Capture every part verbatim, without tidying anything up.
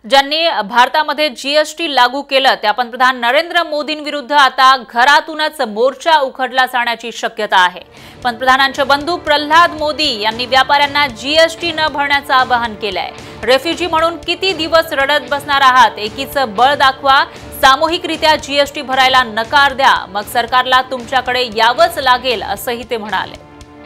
ज्यांनी भारतामध्ये जीएसटी लागू केलं त्या पंतप्रधान नरेंद्र मोदींविरुद्ध आता घरातूनच मोर्चा उखडला जाण्याची शक्यता आहे। पंतप्रधानांचे बंधू प्रल्हाद मोदी यांनी व्यापाऱ्यांना जीएसटी न भरण्याचं आवाहन केलंय। रेफ्युजी म्हणून किती दिवस रडत बसणार आहात, एकीचं बळ दाखवा, सामूहिकरित्या जीएसटी भरायला नकार द्या, मग सरकारला तुमच्याकडे यावंच लागेल असंही ते म्हणाले।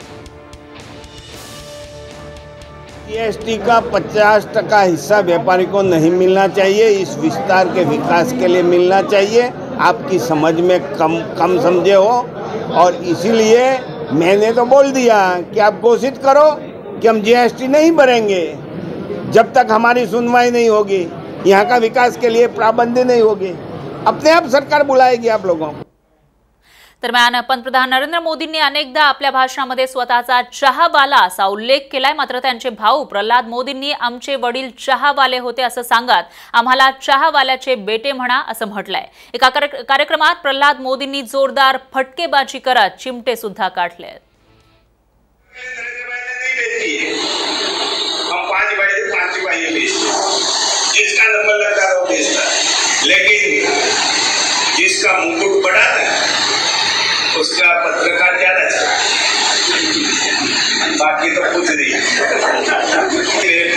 जीएसटी का पचास टका हिस्सा व्यापारी को नहीं मिलना चाहिए, इस विस्तार के विकास के लिए मिलना चाहिए। आपकी समझ में कम कम समझे हो और इसीलिए मैंने तो बोल दिया कि आप घोषित करो कि हम जीएसटी नहीं भरेंगे जब तक हमारी सुनवाई नहीं होगी, यहाँ का विकास के लिए पाबंदी नहीं होगी। अपने आप सरकार बुलाएगी आप लोगों को। दरम्यान पंतप्रधान नरेंद्र मोदींनी अनेकदा आपल्या भाषणामध्ये स्वतःचा चहावाला असा उल्लेख केलाय, मात्र त्यांचे भाऊ प्रल्हाद मोदींनी आमचे वडील चहावाले होते असं सांगत आम्हाला चहावाल्याचे बेटे म्हणा असं म्हटलंय। एका कार्यक्रमात प्रल्हाद मोदींनी जोरदार फटकेबाजी करत चिमटे सुद्धा काढले। जिसका मुकुट बड़ा है उसका पत्रकार ज्यादा, बाकी तो कुछ नहीं।